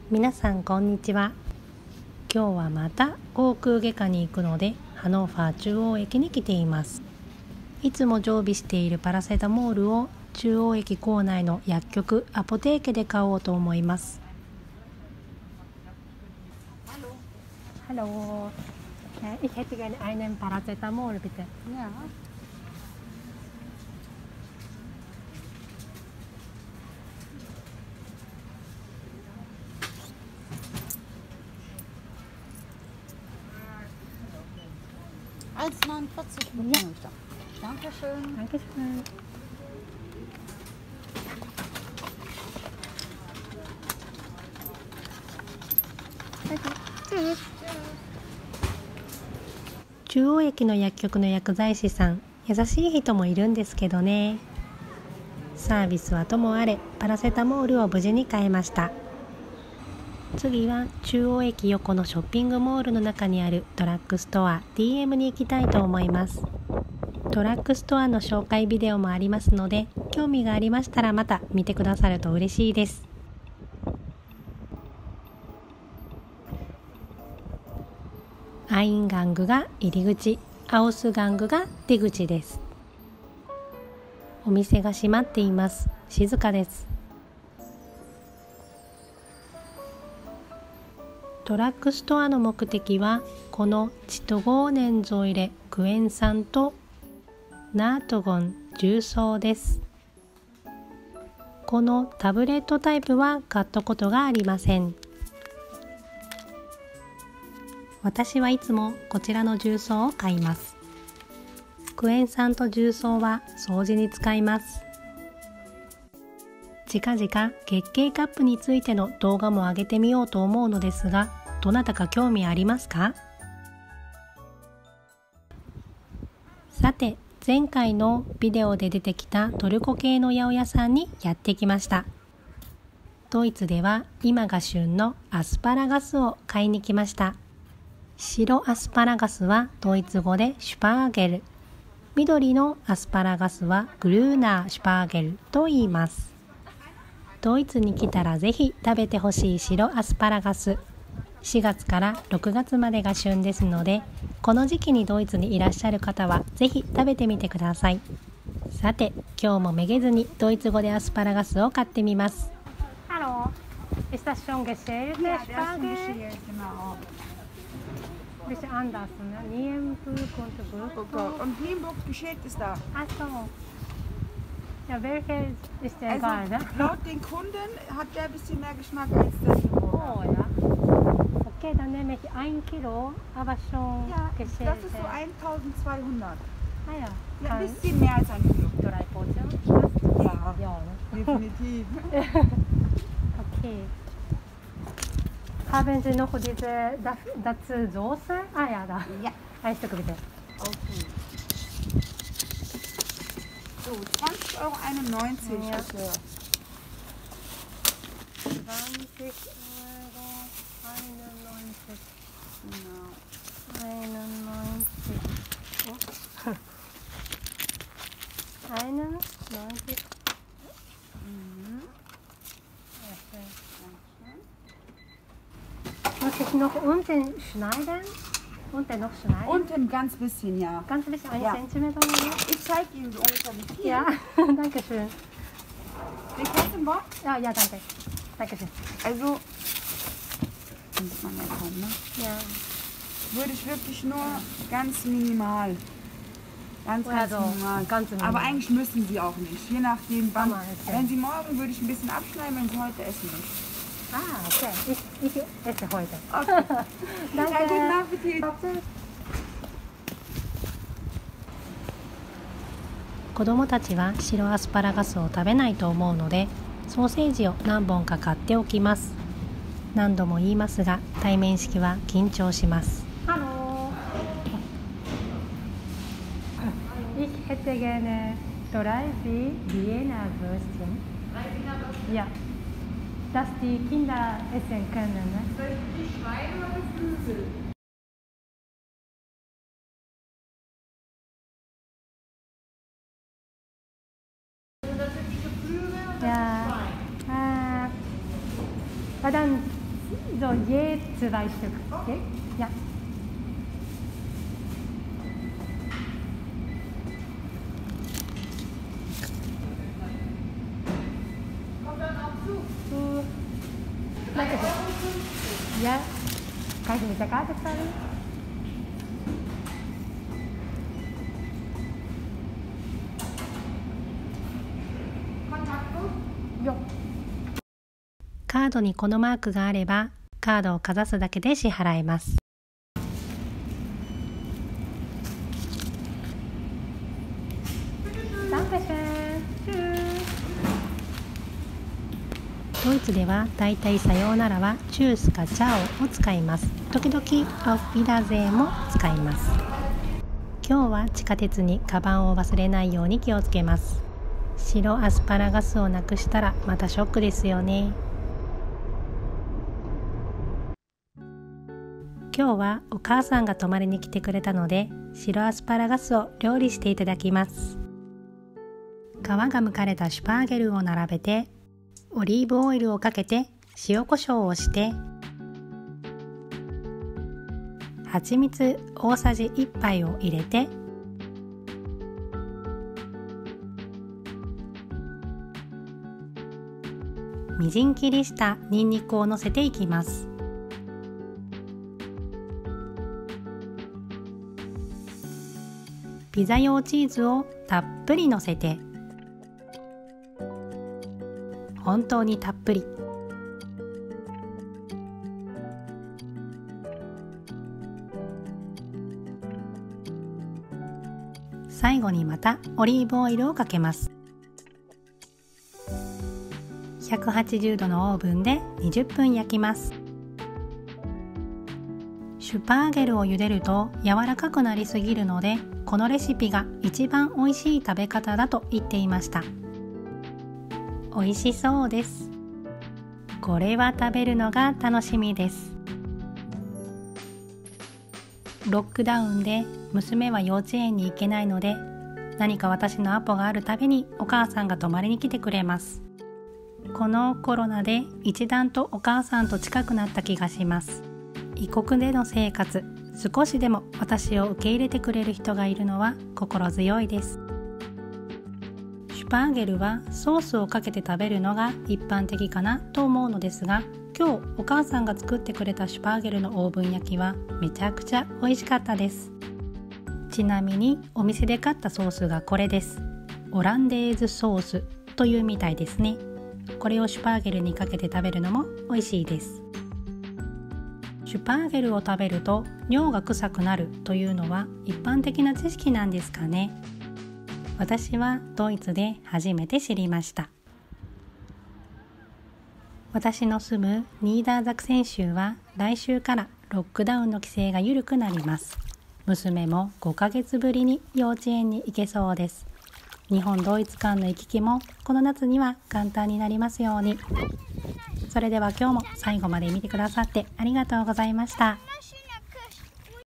皆さんこんにちは。今日はまた口腔外科に行くのでハノーファー中央駅に来ています。いつも常備しているパラセタモールを中央駅構内の薬局アポテーケで買おうと思います。Hallo, ich hätte gerne einen Paracetamol bitte. Ja. Als 49 Minuten. Ja. Dankeschön. Dankeschön. Tschüss. 中央駅の薬局の薬剤師さん、優しい人もいるんですけどね。サービスはともあれ、パラセタモールを無事に買えました。次は中央駅横のショッピングモールの中にあるドラッグストア DM に行きたいと思います。ドラッグストアの紹介ビデオもありますので、興味がありましたらまた見てくださると嬉しいです。アインガングが入り口、アオスガングが出口です。お店が閉まっています。静かです。ドラッグストアの目的はこのチトゴーネンゾイレクエン酸とナートゴン重曹です。このタブレットタイプは買ったことがありません。私はいつもこちらの重曹を買います。クエン酸と重曹は掃除に使います。近々月経カップについての動画も上げてみようと思うのですが、どなたか興味ありますか？さて、前回のビデオで出てきたトルコ系の八百屋さんにやってきました。ドイツでは今が旬のアスパラガスを買いに来ました。白アスパラガスはドイツ語でシュパーゲル、緑のアスパラガスはグルーナーシュパーゲルと言います。ドイツに来たらぜひ食べてほしい白アスパラガス。4月から6月までが旬ですので、この時期にドイツにいらっしゃる方はぜひ食べてみてください。さて、今日もめげずにドイツ語でアスパラガスを買ってみます。Hallo, ist das schon geschält, der Spargel? Bisschen anders, ne? Nienburg und Burg. Und Nienburg geschält ist da. Ach so. Ja, welcher ist der egal, ne? Laut den Kunden hat der ein bisschen mehr Geschmack als der Nienburger. Oh ja. Okay, dann nehme ich 1 Kilo, aber schon Ja, geschält. das ist so 1200. Ah ja. Ja, ein bisschen mehr als ein Kilo. 3 Portionen? Ja, Ja, ne? definitiv. Okay. Haben Sie noch diese dazu Soße? Ah ja, da. Ja. Ein Stück bitte. Okay. So, 20,91 Ja. bitte. 20 Euro, 91. Genau. 91. Oh. 91. Mhm. Ja, schön. Muss ich noch unten schneiden? Unten noch schneiden? Unten ganz bisschen, ja. Ganz bisschen, 1 Ja. Zentimeter oder so? Ich zeige Ihnen so ungefähr wie viel. Ja, danke schön. Den Kassenbock? Ja, ja, danke. Danke schön. Also, muss man ja kommen, ne? Ja. Würde ich wirklich nur ganz minimal. Ganz Also, minimal. ganz minimal. Aber eigentlich müssen Sie auch nicht. Je nachdem, wann. Kann man essen. Wenn Sie morgen, würde ich ein bisschen abschneiden, wenn Sie heute essen möchten. Ah, okay. Ich esse heute. Okay. Danke. Ja, guten Appetit. 子供たちは白アスパラガスを食べないと思うので、ソーセージを何本か買っておきます。何度も言いますが、対面式は緊張します。Hallo. Ich hätte gerne 3 Wiener Würstchen. Ja, dass die Kinder essen können. Ne? Die Schweine oder Flügel? Ja, dann So, je 2 Stück. Okay? Ja. Lekker zo. Ja. Kijk eens, daar gaat het van.カードにこのマークがあれば、カードをかざすだけで支払えます。ドイツではだいたいさようならはチュースかチャオを使います。時々アフビダゼーも使います。今日は地下鉄にカバンを忘れないように気をつけます。白アスパラガスをなくしたらまたショックですよね。今日はお母さんが泊まりに来てくれたので、白アスパラガスを料理していただきます。皮が剥かれたシュパーゲルを並べて、オリーブオイルをかけて塩コショウをして、蜂蜜大さじ1杯を入れて、みじん切りしたニンニクをのせていきます。ピザ用チーズをたっぷりのせて、本当にたっぷり。最後にまたオリーブオイルをかけます。180度のオーブンで20分焼きます。シュパーゲルを茹でると柔らかくなりすぎるので、このレシピが一番美味しい食べ方だと言っていました。美味しそうです。これは食べるのが楽しみです。ロックダウンで娘は幼稚園に行けないので、何か私のアポがあるたびにお母さんが泊まりに来てくれます。このコロナで一段とお母さんと近くなった気がします。異国での生活、少しでも私を受け入れてくれる人がいるのは心強いです。シュパーゲルはソースをかけて食べるのが一般的かなと思うのですが、今日お母さんが作ってくれたシュパーゲルのオーブン焼きはめちゃくちゃ美味しかったです。ちなみにお店で買ったソースがこれです。オランデーズソースというみたいですね。これをシュパーゲルにかけて食べるのも美味しいです。シュパーゲルを食べると尿が臭くなるというのは一般的な知識なんですかね。私はドイツで初めて知りました。私の住むニーダーザクセン州は来週からロックダウンの規制が緩くなります。娘も5ヶ月ぶりに幼稚園に行けそうです。日本ドイツ間の行き来もこの夏には簡単になりますように。それでは今日も最後まで見てくださってありがとうございました。